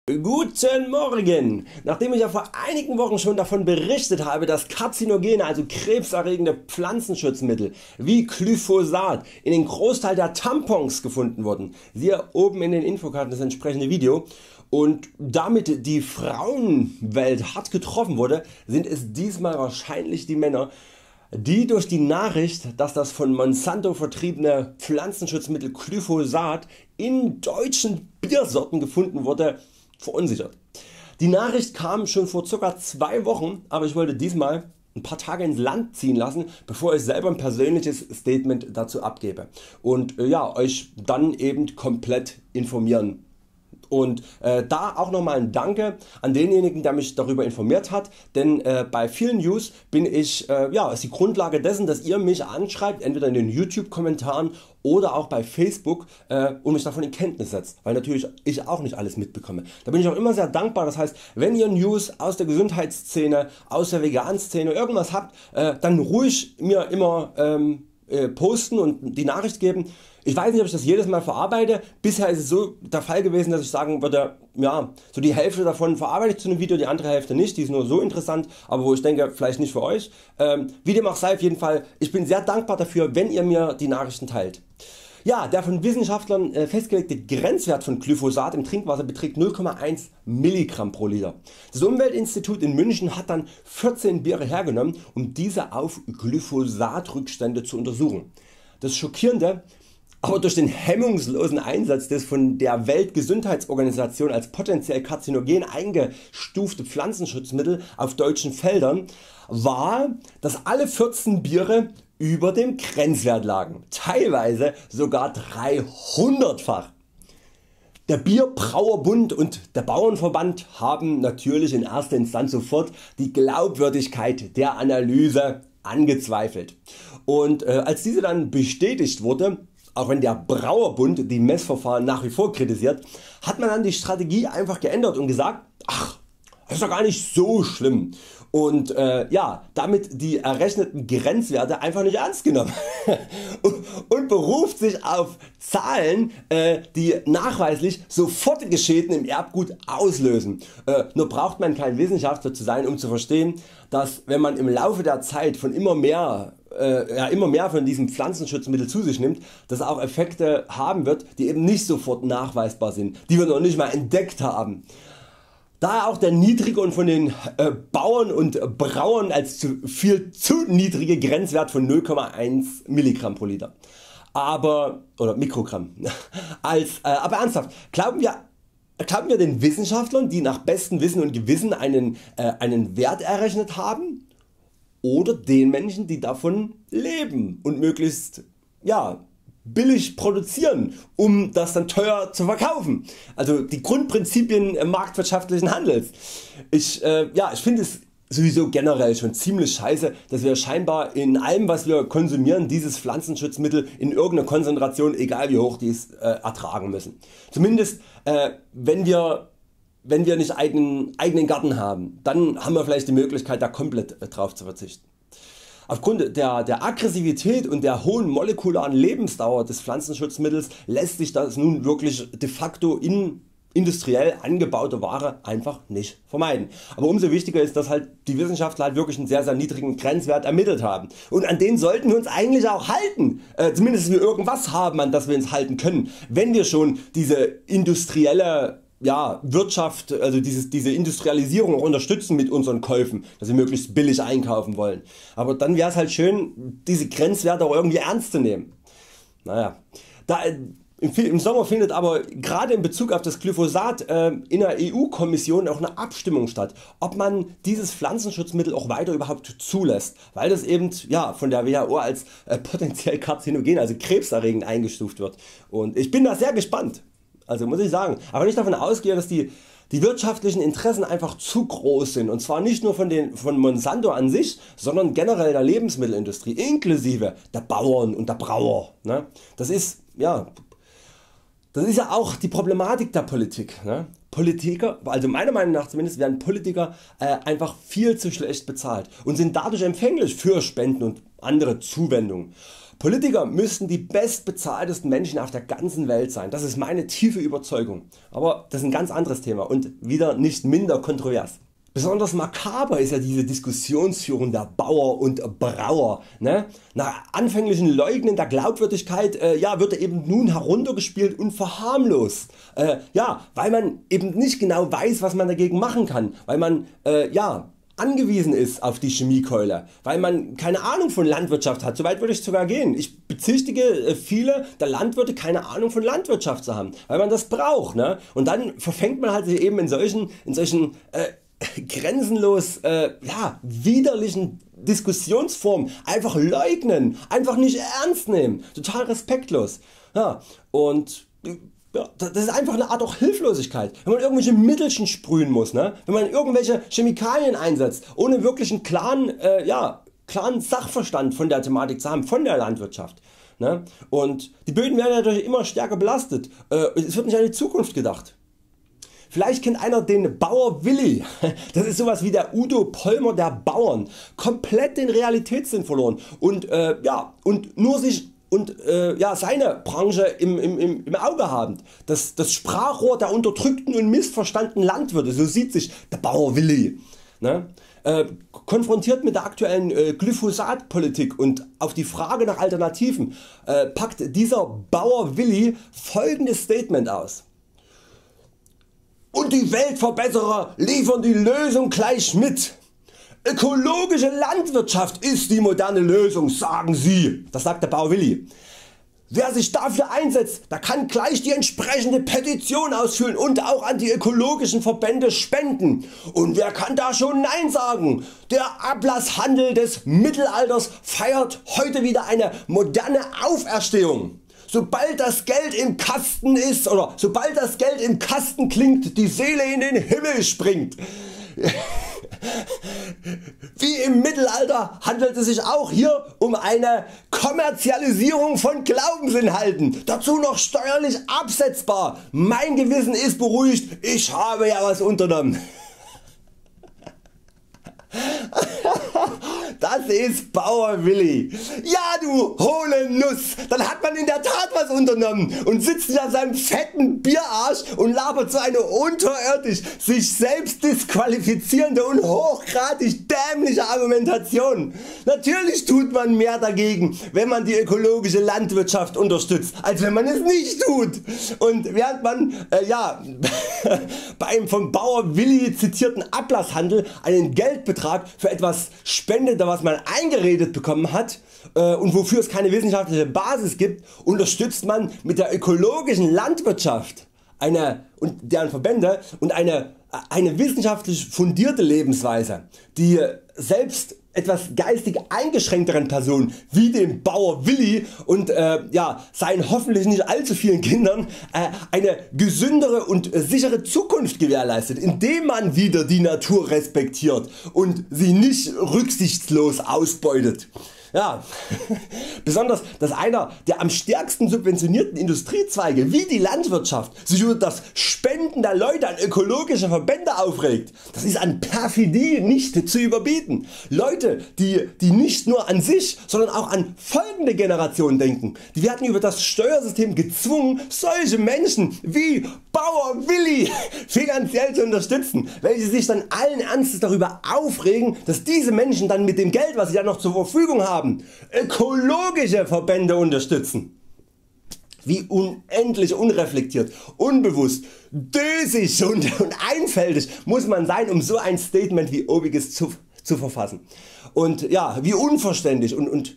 Guten Morgen! Nachdem ich ja vor einigen Wochen schon davon berichtet habe, dass karzinogene, also krebserregende Pflanzenschutzmittel wie Glyphosat in den Großteil der Tampons gefunden wurden, siehe oben in den Infokarten das entsprechende Video, und damit die Frauenwelt hart getroffen wurde, sind es diesmal wahrscheinlich die Männer, die durch die Nachricht, dass das von Monsanto vertriebene Pflanzenschutzmittel Glyphosat in deutschen Biersorten gefunden wurde, verunsichert. Die Nachricht kam schon vor ca. 2 Wochen, aber ich wollte diesmal ein paar Tage ins Land ziehen lassen, bevor ich selber ein persönliches Statement dazu abgebe und Euch dann eben komplett informieren. Und da auch nochmal ein Danke an denjenigen, der mich darüber informiert hat, denn bei vielen News bin ich, ist die Grundlage dessen, dass ihr mich anschreibt, entweder in den YouTube Kommentaren oder auch bei Facebook, und mich davon in Kenntnis setzt, weil natürlich ich auch nicht alles mitbekomme. Da bin ich auch immer sehr dankbar. Das heißt, wenn ihr News aus der Gesundheitsszene, aus der Vegan-Szene irgendwas habt, dann ruhig mir immer posten und die Nachricht geben. Ich weiß nicht, ob ich das jedes Mal verarbeite. Bisher ist es so der Fall gewesen, dass ich sagen würde, ja, so die Hälfte davon verarbeite ich zu einem Video, die andere Hälfte nicht. Die ist nur so interessant, aber wo ich denke, vielleicht nicht für euch. Wie dem auch sei, auf jeden Fall, ich bin sehr dankbar dafür, wenn ihr mir die Nachrichten teilt. Ja, der von Wissenschaftlern festgelegte Grenzwert von Glyphosat im Trinkwasser beträgt 0,1 mg pro Liter. Das Umweltinstitut in München hat dann 14 Biere hergenommen, um diese auf Glyphosatrückstände zu untersuchen. Das Schockierende: aber durch den hemmungslosen Einsatz des von der Weltgesundheitsorganisation als potenziell karzinogen eingestufte Pflanzenschutzmittel auf deutschen Feldern war, dass alle 14 Biere über dem Grenzwert lagen, teilweise sogar 300-fach. Der Bierbrauerbund und der Bauernverband haben natürlich in erster Instanz sofort die Glaubwürdigkeit der Analyse angezweifelt, und als diese dann bestätigt wurde, auch wenn der Brauerbund die Messverfahren nach wie vor kritisiert, hat man dann die Strategie einfach geändert und gesagt, ach, das ist doch gar nicht so schlimm, und damit die errechneten Grenzwerte einfach nicht ernst genommen und beruft sich auf Zahlen, die nachweislich sofortige Schäden im Erbgut auslösen. Nur braucht man kein Wissenschaftler zu sein, um zu verstehen, dass wenn man im Laufe der Zeit von immer mehr von diesem Pflanzenschutzmittel zu sich nimmt, das auch Effekte haben wird, die eben nicht sofort nachweisbar sind, die wir noch nicht mal entdeckt haben. Daher auch der niedrige und von den Bauern und Brauern als viel zu niedrige Grenzwert von 0,1 mg pro Liter. Oder Mikrogramm. Aber ernsthaft, glauben wir den Wissenschaftlern, die nach bestem Wissen und Gewissen einen Wert errechnet haben, oder den Menschen, die davon leben und möglichst billig produzieren, um das dann teuer zu verkaufen? Also die Grundprinzipien marktwirtschaftlichen Handels. Ich finde es sowieso generell schon ziemlich scheiße, dass wir scheinbar in allem, was wir konsumieren, dieses Pflanzenschutzmittel in irgendeiner Konzentration, egal wie hoch die ist, ertragen müssen. Zumindest wenn wir nicht eigenen Garten haben, dann haben wir vielleicht die Möglichkeit, da komplett drauf zu verzichten. Aufgrund der Aggressivität und der hohen molekularen Lebensdauer des Pflanzenschutzmittels lässt sich das nun wirklich de facto in industriell angebaute Ware einfach nicht vermeiden. Aber umso wichtiger ist, dass die Wissenschaftler wirklich einen sehr niedrigen Grenzwert ermittelt haben, und an den sollten wir uns eigentlich auch halten, zumindest wir irgendwas haben, an das wir uns halten können, wenn wir schon diese industrielle Wirtschaft, also diese Industrialisierung auch unterstützen mit unseren Käufen, dass wir möglichst billig einkaufen wollen. Aber dann wäre es halt schön, diese Grenzwerte auch irgendwie ernst zu nehmen. Im Sommer findet aber gerade in Bezug auf das Glyphosat in der EU Kommission auch eine Abstimmung statt, ob man dieses Pflanzenschutzmittel auch weiter überhaupt zulässt, weil das eben von der WHO als potenziell karzinogen, also krebserregend eingestuft wird. Und ich bin da sehr gespannt. Also muss ich sagen, aber nicht davon ausgehe, dass die wirtschaftlichen Interessen einfach zu groß sind, und zwar nicht nur von Monsanto an sich, sondern generell der Lebensmittelindustrie inklusive der Bauern und der Brauer. Ne? Das ist ja auch die Problematik der Politik. Ne? Politiker, also meiner Meinung nach zumindest, werden Politiker einfach viel zu schlecht bezahlt und sind dadurch empfänglich für Spenden und andere Zuwendungen. Politiker müssten die bestbezahltesten Menschen auf der ganzen Welt sein, das ist meine tiefe Überzeugung. Aber das ist ein ganz anderes Thema und wieder nicht minder kontrovers. Besonders makaber ist ja diese Diskussionsführung der Bauer und Brauer. Ne? Nach anfänglichen Leugnen der Glaubwürdigkeit wird eben nun heruntergespielt und verharmlost. Weil man eben nicht genau weiß, was man dagegen machen kann, weil man angewiesen ist auf die Chemiekeule, weil man keine Ahnung von Landwirtschaft hat. Soweit würde ich sogar gehen. Ich bezichtige viele der Landwirte keine Ahnung von Landwirtschaft zu haben, weil man das braucht. Ne? Und dann verfängt man halt eben in solchen grenzenlos widerlichen Diskussionsformen, einfach leugnen, einfach nicht ernst nehmen, total respektlos. Das ist einfach eine Art auch Hilflosigkeit, wenn man irgendwelche Mittelchen sprühen muss, ne? Wenn man irgendwelche Chemikalien einsetzt, ohne wirklich einen klaren Sachverstand von der Thematik zu haben, von der Landwirtschaft. Ne? Und die Böden werden natürlich immer stärker belastet, es wird nicht an die Zukunft gedacht. Vielleicht kennt einer den Bauer Willi, das ist sowas wie der Udo Pollmer der Bauern, komplett den Realitätssinn verloren und nur sich und seine Branche im Auge habend. Das Sprachrohr der unterdrückten und missverstandenen Landwirte, so sieht sich der Bauer Willi. Ne? Konfrontiert mit der aktuellen Glyphosatpolitik und auf die Frage nach Alternativen packt dieser Bauer Willi folgendes Statement aus. Und die Weltverbesserer liefern die Lösung gleich mit. Ökologische Landwirtschaft ist die moderne Lösung, sagen sie. Das sagt der Bauer Willi. Wer sich dafür einsetzt, der kann gleich die entsprechende Petition ausfüllen und auch an die ökologischen Verbände spenden. Und wer kann da schon Nein sagen? Der Ablasshandel des Mittelalters feiert heute wieder eine moderne Auferstehung. Sobald das Geld im Kasten ist oder sobald das Geld im Kasten klingt, die Seele in den Himmel springt. Wie im Mittelalter handelt es sich auch hier um eine Kommerzialisierung von Glaubensinhalten, dazu noch steuerlich absetzbar. Mein Gewissen ist beruhigt, ich habe ja was unternommen. Das ist Bauer Willi. Ja du hohle Nuss, dann hat man in der Tat was unternommen und sitzt nicht auf seinem fetten Bierarsch und labert so eine unterirdisch sich selbst disqualifizierende und hochgradig dämliche Argumentation. Natürlich tut man mehr dagegen, wenn man die ökologische Landwirtschaft unterstützt, als wenn man es nicht tut. Und während man beim vom Bauer Willi zitierten Ablasshandel einen Geldbetrag für etwas spendet, was man eingeredet bekommen hat und wofür es keine wissenschaftliche Basis gibt, unterstützt man mit der ökologischen Landwirtschaft und deren Verbände und eine wissenschaftlich fundierte Lebensweise, die selbst etwas geistig eingeschränkteren Personen wie dem Bauer Willi und seinen hoffentlich nicht allzu vielen Kindern eine gesündere und sichere Zukunft gewährleistet, indem man wieder die Natur respektiert und sie nicht rücksichtslos ausbeutet. Ja, besonders dass einer der am stärksten subventionierten Industriezweige wie die Landwirtschaft sich über das Spenden der Leute an ökologische Verbände aufregt, das ist an Perfidie nicht zu überbieten. Leute die nicht nur an sich, sondern auch an folgende Generationen denken, die werden über das Steuersystem gezwungen solche Menschen wie Bauer Willi finanziell zu unterstützen, welche sich dann allen Ernstes darüber aufregen, dass diese Menschen dann mit dem Geld was sie dann noch zur Verfügung haben ökologische Verbände unterstützen. Wie unendlich unreflektiert, unbewusst, dösig und einfältig muss man sein, um so ein Statement wie obiges zu verfassen. Und wie unverständlich und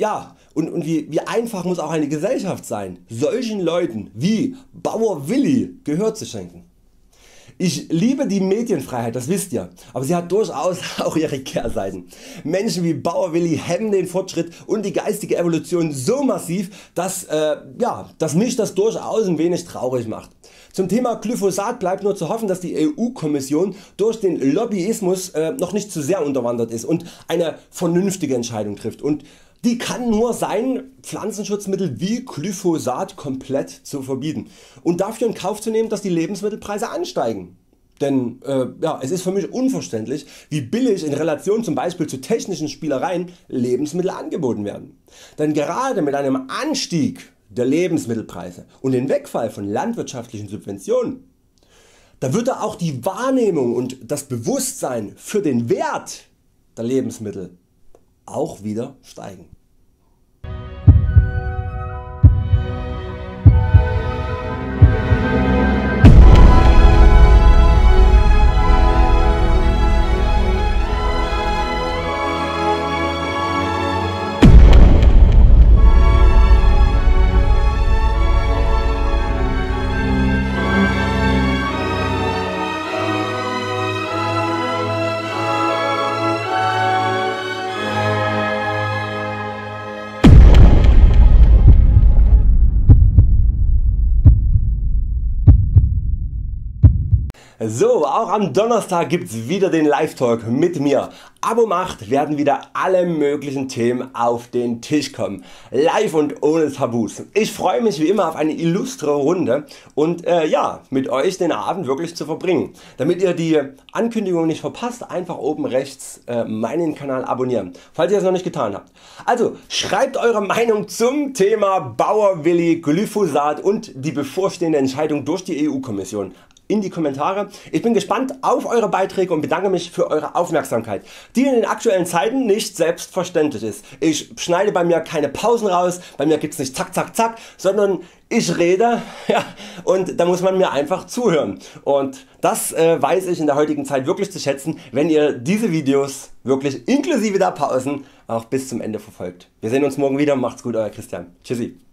wie einfach muss auch eine Gesellschaft sein, solchen Leuten wie Bauer Willi Gehör zu schenken. Ich liebe die Medienfreiheit, das wisst ihr, aber sie hat durchaus auch ihre Kehrseiten. Menschen wie Bauer Willi hemmen den Fortschritt und die geistige Evolution so massiv, dass mich das durchaus ein wenig traurig macht. Zum Thema Glyphosat bleibt nur zu hoffen, dass die EU-Kommission durch den Lobbyismus noch nicht zu sehr unterwandert ist und eine vernünftige Entscheidung trifft. Und die kann nur sein, Pflanzenschutzmittel wie Glyphosat komplett zu verbieten und dafür in Kauf zu nehmen, dass die Lebensmittelpreise ansteigen. Denn ja, es ist für mich unverständlich, wie billig in Relation zum Beispiel zu technischen Spielereien Lebensmittel angeboten werden. Denn gerade mit einem Anstieg der Lebensmittelpreise und dem Wegfall von landwirtschaftlichen Subventionen, da würde auch die Wahrnehmung und das Bewusstsein für den Wert der Lebensmittel auch wieder steigen. So, auch am Donnerstag gibt's wieder den Live-Talk mit mir. Abo macht, werden wieder alle möglichen Themen auf den Tisch kommen. Live und ohne Tabus. Ich freue mich wie immer auf eine illustre Runde und ja, mit euch den Abend wirklich zu verbringen. Damit ihr die Ankündigung nicht verpasst, einfach oben rechts meinen Kanal abonnieren, falls ihr es noch nicht getan habt. Also schreibt eure Meinung zum Thema Bauer-Willi, Glyphosat und die bevorstehende Entscheidung durch die EU-Kommission in die Kommentare. Ich bin gespannt auf eure Beiträge und bedanke mich für eure Aufmerksamkeit, die in den aktuellen Zeiten nicht selbstverständlich ist. Ich schneide bei mir keine Pausen raus, bei mir gibt's nicht zack zack zack, sondern ich rede, ja, und da muss man mir einfach zuhören. Und das weiß ich in der heutigen Zeit wirklich zu schätzen, wenn ihr diese Videos wirklich inklusive der Pausen auch bis zum Ende verfolgt. Wir sehen uns morgen wieder, macht's gut, euer Christian. Tschüssi.